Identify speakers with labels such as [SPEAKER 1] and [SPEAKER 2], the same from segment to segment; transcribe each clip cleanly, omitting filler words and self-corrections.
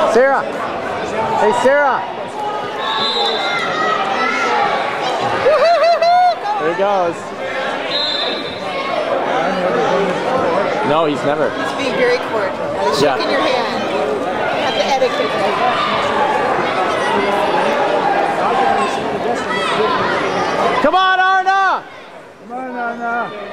[SPEAKER 1] Sarah. Hey, Sarah. There he goes. No, he's never.
[SPEAKER 2] He's being very cordial. Shaking your hand. You have the etiquette.
[SPEAKER 1] Come on, Arne!
[SPEAKER 3] Come on, Arne!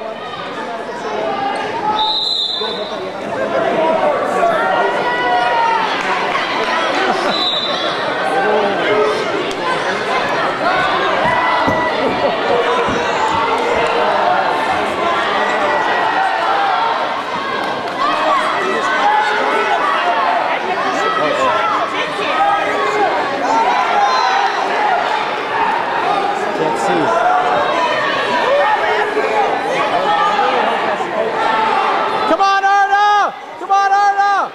[SPEAKER 1] Can't see. Come on, Arne! Come on, Arne!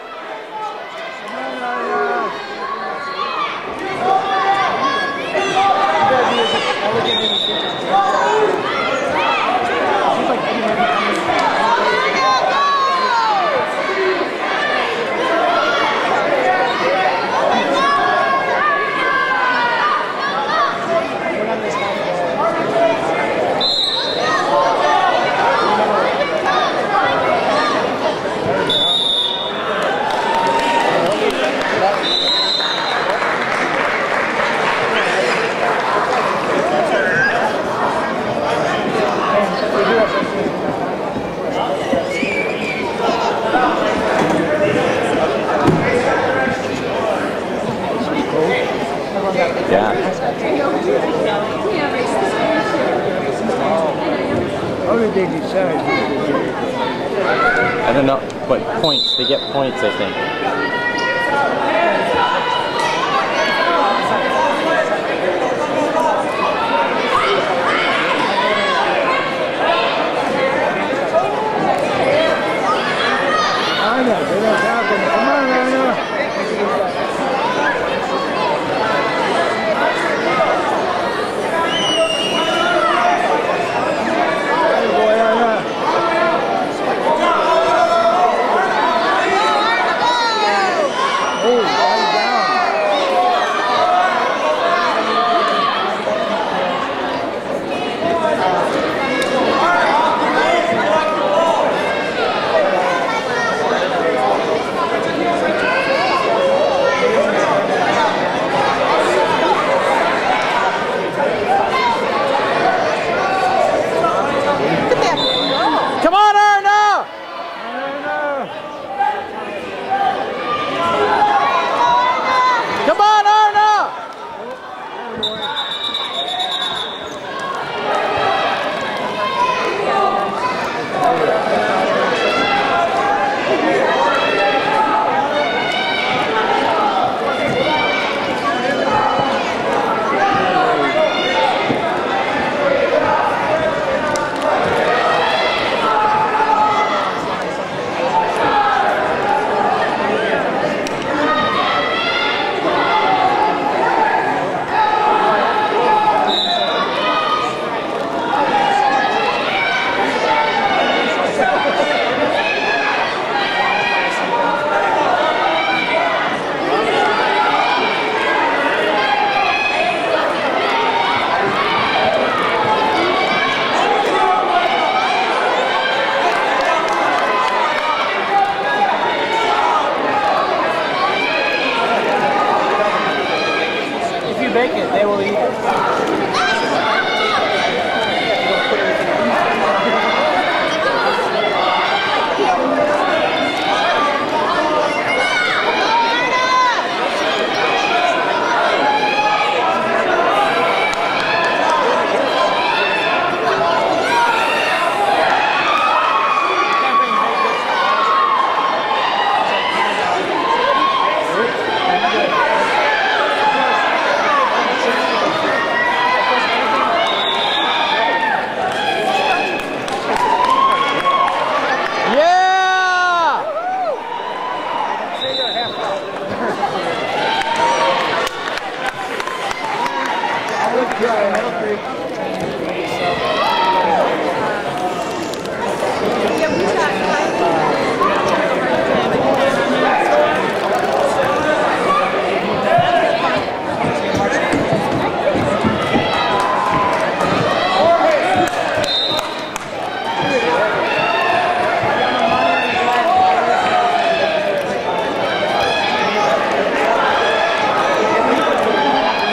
[SPEAKER 1] Yeah.
[SPEAKER 3] How did they decide?
[SPEAKER 1] I don't know, but points. They get points, I think.
[SPEAKER 3] Arne, they don't happen. Come on, Arne.
[SPEAKER 1] Come on, Arne! Come on, Arne!
[SPEAKER 3] Bake it, they will eat it.
[SPEAKER 1] Yeah.